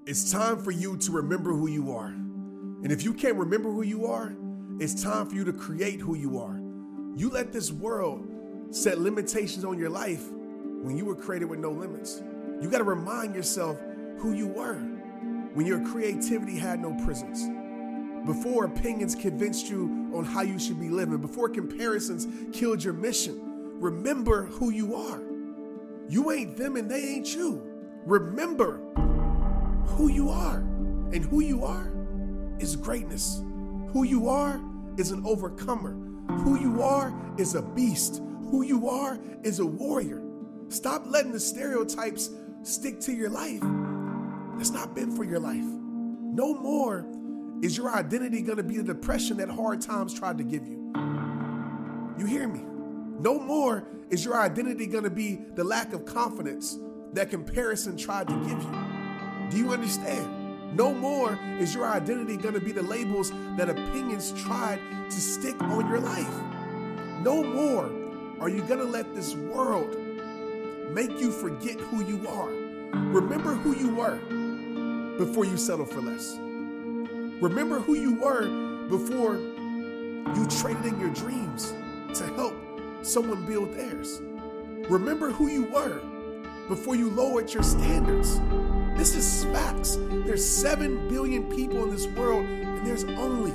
It's time for you to remember who you are. And if you can't remember who you are, it's time for you to create who you are. You let this world set limitations on your life when you were created with no limits. You got to remind yourself who you were when your creativity had no prisons. Before opinions convinced you on how you should be living, before comparisons killed your mission, remember who you are. You ain't them and they ain't you. Remember who you are. And who you are is greatness. Who you are is an overcomer. Who you are is a beast. Who you are is a warrior. Stop letting the stereotypes stick to your life. That's not been for your life. No more is your identity going to be the depression that hard times tried to give you. You hear me? No more is your identity going to be the lack of confidence that comparison tried to give you. Do you understand? No more is your identity going to be the labels that opinions tried to stick on your life. No more are you going to let this world make you forget who you are. Remember who you were before you settle for less. Remember who you were before you traded in your dreams to help someone build theirs. Remember who you were before you lowered your standards. This is facts. There's 7 billion people in this world, and there's only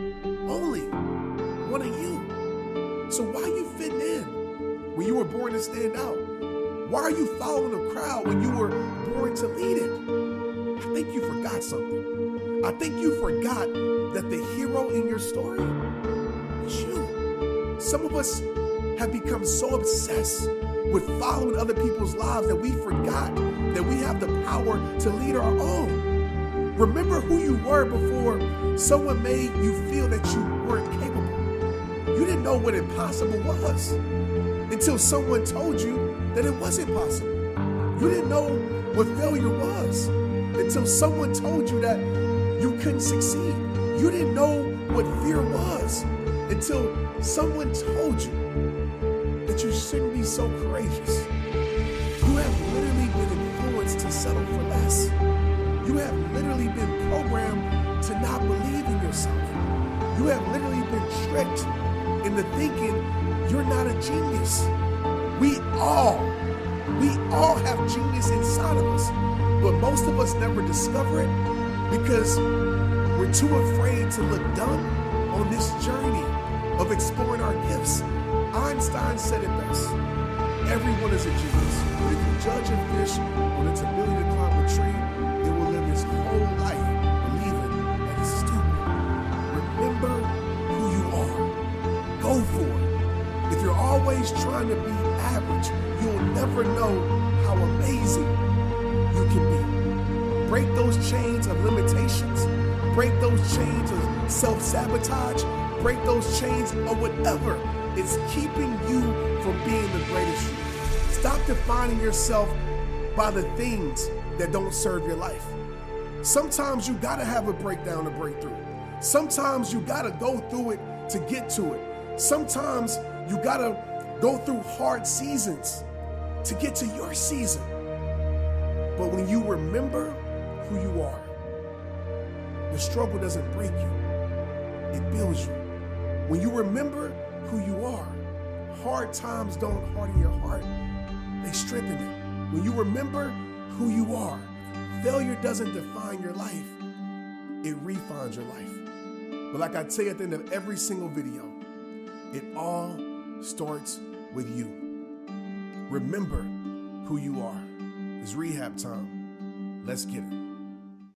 one of you. So why are you fitting in when you were born to stand out? Why are you following the crowd when you were born to lead it? I think you forgot something. I think you forgot that the hero in your story is you. Some of us have become so obsessed with following other people's lives that we forgot that we have the power to lead our own. Remember who you were before someone made you feel that you weren't capable. You didn't know what impossible was until someone told you that it wasn't possible. You didn't know what failure was until someone told you that you couldn't succeed. You didn't know what fear was until someone told you that you shouldn't be so courageous. You have literally been influenced to settle for less. You have literally been programmed to not believe in yourself. You have literally been tricked into thinking you're not a genius. We all have genius inside of us, but most of us never discover it because we're too afraid to look dumb on this journey of exploring our gifts. Einstein said it best. Everyone is a genius, but if you judge a fish on its ability to climb a tree, it will live its whole life believing that it's stupid. Remember who you are. Go for it. If you're always trying to be average, you'll never know how amazing you can be. Break those chains of limitations. Break those chains of self-sabotage. Break those chains of whatever is keeping you from being the greatest you. Stop defining yourself by the things that don't serve your life. Sometimes you gotta have a breakdown to break through. Sometimes you gotta go through it to get to it. Sometimes you gotta go through hard seasons to get to your season. But when you remember who you are, the struggle doesn't break you, it builds you. When you remember who you are, hard times don't harden your heart, they strengthen it. When you remember who you are, failure doesn't define your life, it refines your life. But like I tell you at the end of every single video, it all starts with you. Remember who you are. It's rehab time. Let's get it.